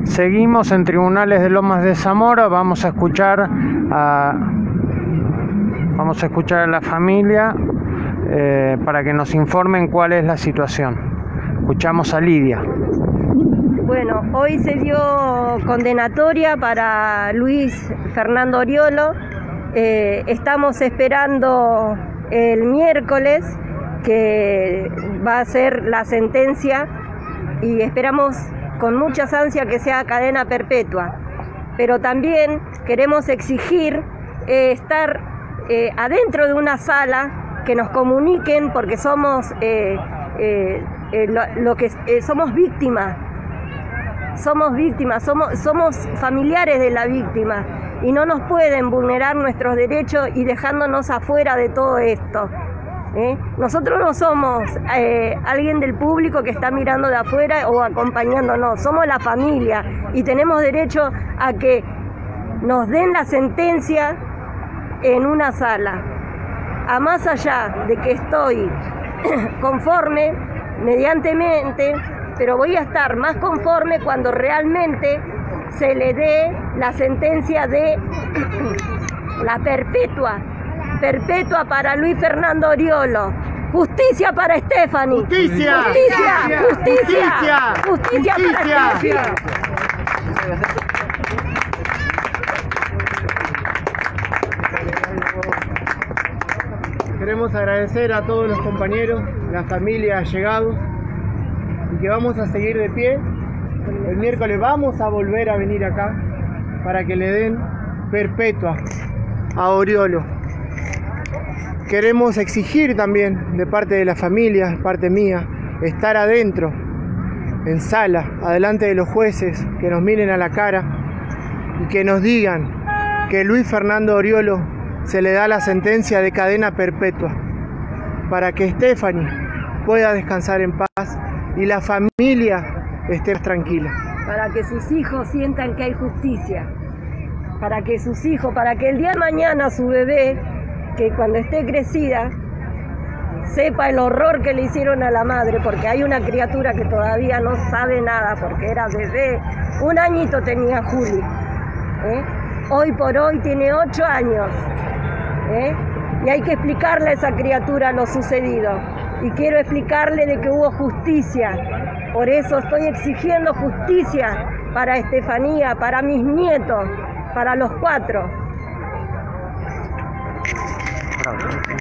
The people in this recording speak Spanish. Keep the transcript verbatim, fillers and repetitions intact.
Seguimos en Tribunales de Lomas de Zamora. Vamos a escuchar a, vamos a, escuchar a la familia eh, para que nos informen cuál es la situación. Escuchamos a Lidia. Bueno, hoy se dio condenatoria para Luis Fernando Oriolo. Eh, estamos esperando el miércoles que va a ser la sentencia y esperamos con muchas ansias que sea cadena perpetua. Pero también queremos exigir eh, estar eh, adentro de una sala, que nos comuniquen, porque somos eh, eh, eh, lo, lo que eh, somos víctimas. Somos víctimas, somos, somos familiares de la víctima y no nos pueden vulnerar nuestros derechos y dejándonos afuera de todo esto. ¿eh? Nosotros no somos eh, alguien del público que está mirando de afuera o acompañándonos, somos la familia y tenemos derecho a que nos den la sentencia en una sala. A más allá de que estoy conforme mediantemente, pero voy a estar más conforme cuando realmente se le dé la sentencia de la perpetua, perpetua para Luis Fernando Oriolo. Justicia para Stephanie. Justicia. Justicia. Justicia. Justicia, Justicia para Stephanie. Queremos agradecer a todos los compañeros, la familia, allegados, y que vamos a seguir de pie. El miércoles vamos a volver a venir acá para que le den perpetua a Oriolo. Queremos exigir también de parte de la familia, de parte mía, estar adentro, en sala, adelante de los jueces, que nos miren a la cara y que nos digan que Luis Fernando Oriolo se le da la sentencia de cadena perpetua para que Stephanie pueda descansar en paz y la familia esté tranquila. Para que sus hijos sientan que hay justicia, para que sus hijos, para que el día de mañana su bebé, que cuando esté crecida, sepa el horror que le hicieron a la madre, porque hay una criatura que todavía no sabe nada, porque era bebé, un añito tenía Juli, ¿eh? Hoy por hoy tiene ocho años, ¿eh? Y hay que explicarle a esa criatura lo sucedido. Y quiero explicarle de que hubo justicia. Por eso estoy exigiendo justicia para Estefanía, para mis nietos, para los cuatro.